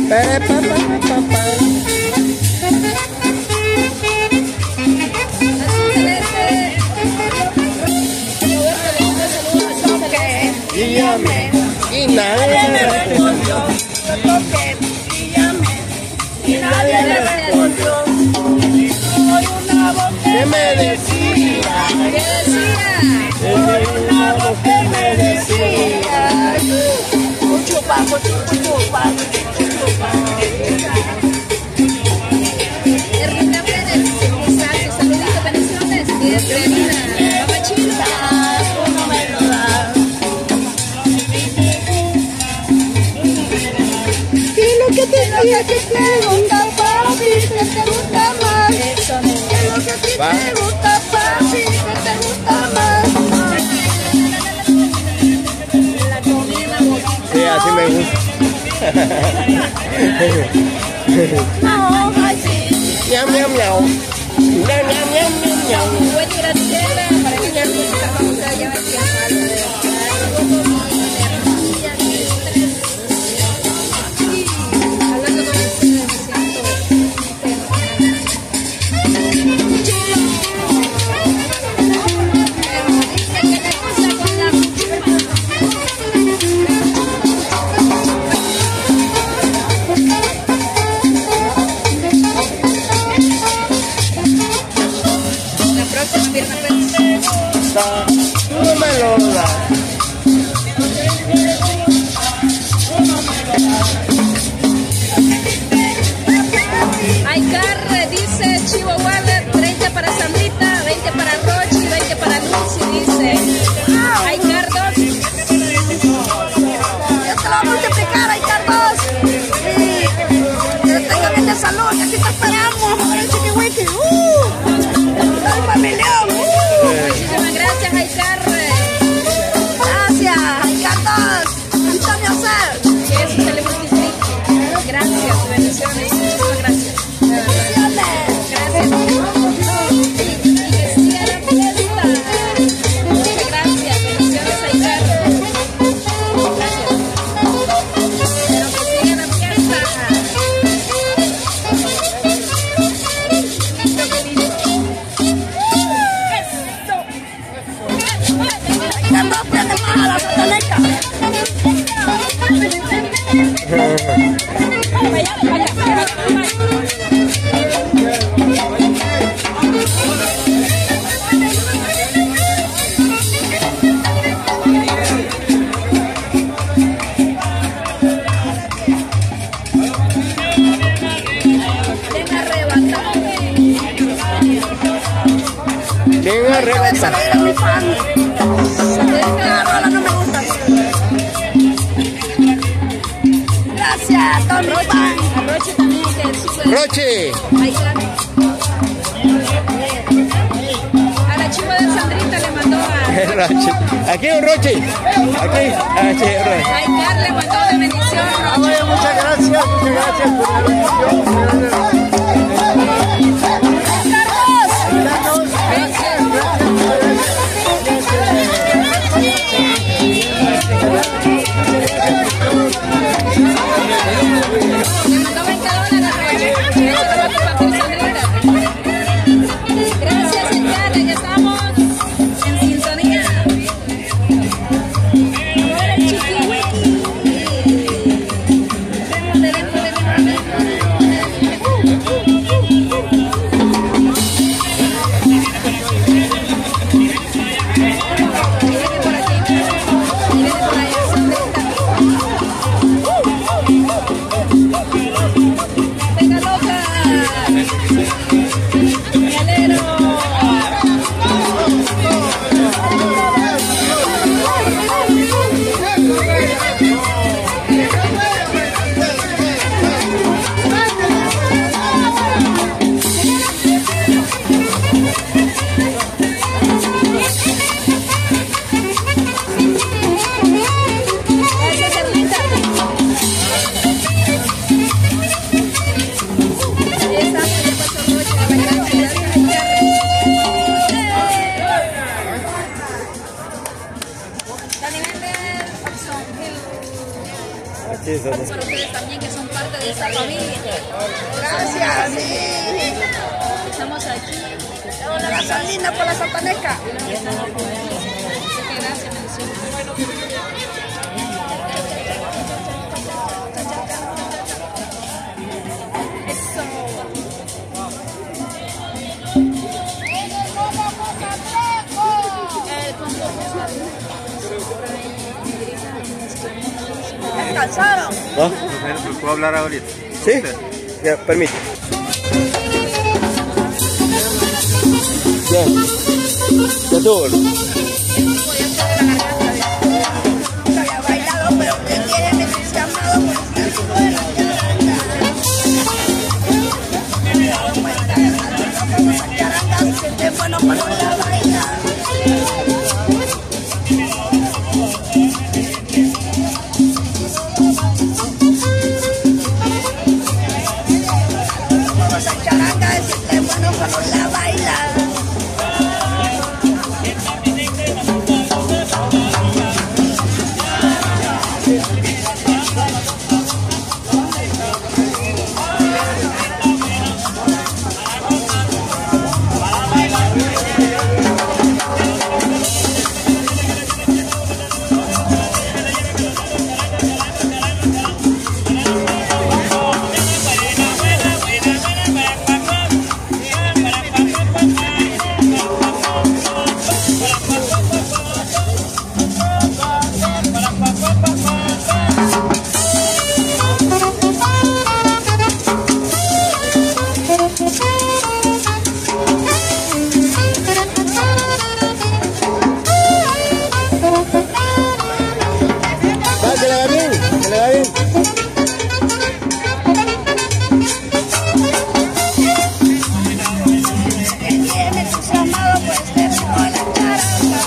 Y llamé y nadie me respondió. Yo toqué y llamé y nadie me respondió. Soy una voz que me decía, soy una voz que me decía, chupa, chupa, chupa. Erlinda Pérez, saludos, bendiciones. Bienvenida, mamá chila. Uno me lo da. ¿Qué es lo que te gusta, papi? ¿Qué te gusta más? ¿Qué es lo que te gusta, papi? ¿Qué te gusta más? Sí, así me gusta. No, así. Miau, miau, miau. Miau, miau, miau, miau, miau. Buen Graciela, para que ya vamos a llevar hablando con ustedes, me tú no me lo das. Aycar dice Chivo Waller, 30 para Sandrita, 20 para Rochi, 20 para Lucy, dice Aycar 2. Yo te lo voy a multiplicar, Aycar 2. Y que tenga bien de salud, y aquí te esperamos. A ver, chiquihuiki. ¡Ay, familión! Muchísimas gracias, Aycar. Gracias, Aycar 2. Antonio Ser. Que eso se le multiplique. Gracias, bendiciones. Muchísimas gracias. Gracias. Y que siga la fiesta. Muchas gracias. Bendiciones, Aycar. Gracias. Pero que siga la fiesta. Aycar 2 prende más a la sotoneca. Bien arrebatado. A mi fan. La rola no me gusta. Gracias, Tommy Pan. Roche también, que es súper. Roche. Ahí está. A la chiva de Sandrita le mandó a Roche. Aquí un Roche. Aquí. Roche. Aycar le mandó de bendición. Muchas gracias por la bendición. Le mandó 20 dólares a Roche. Esto lo va a compartir Sandrita. Gracias, Aycar, ya estamos en sintonía. Ahora el chiquihuiki. Sí, para ustedes también que son parte de esta familia. Gracias, sí. Estamos aquí. Damos la gasolina por la Santaneca. Así que gracias, bendiciones. ¿Descansaron? ¿No? ¿Puedo hablar ahorita? Sí, ya, permite. Ya, ya estuvo. Nunca había bailado, pero me tienen entusiasmado por estar con la charanga. Me he dado cuenta de la charanga, se siente bueno cuando la baila. Esa charanga se siente bueno cuando la baila. Que le va bien, que le va bien. Me tienen entusiasmado por estar con la charanga.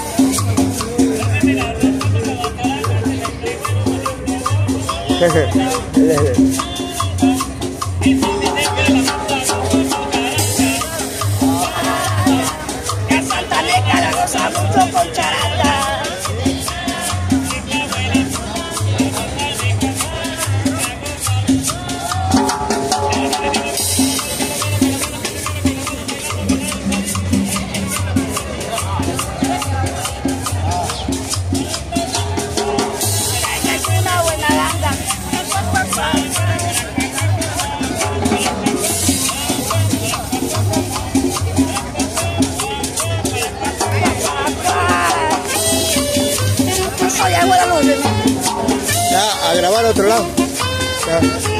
La Santaneca la goza mucho con charanga. Es una buena ganga. Soy abuela Luz. Ya, a grabar a otro lado. Ya.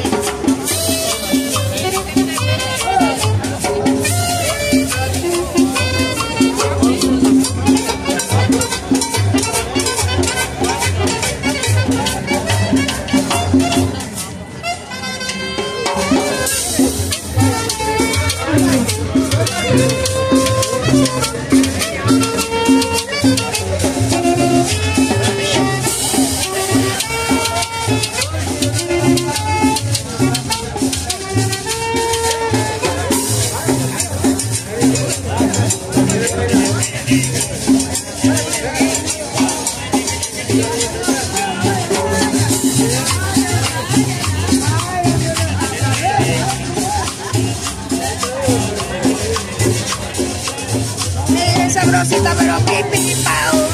Sabrosita, pero pipi pao.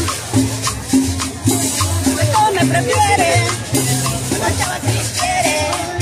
¿Cómo me prefieres? La chava que quiere.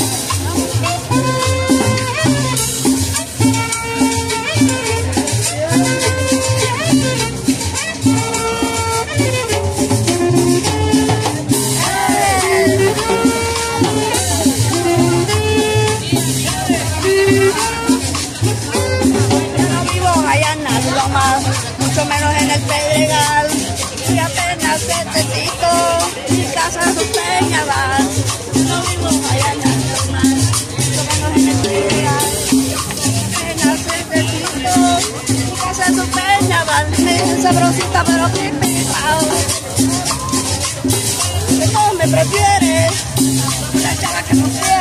Yo no vivo allá en las lomas, mucho menos en el Pedregal, y apenas necesito mi casa en su Peñabal. No vivo allá en las lomas, mucho menos en el Pedregal, apenas necesito mi casa en su Peñabal. Me dicen sabrosita, pero pipi pao. ¿Cómo me prefieres? La chava que no quiere.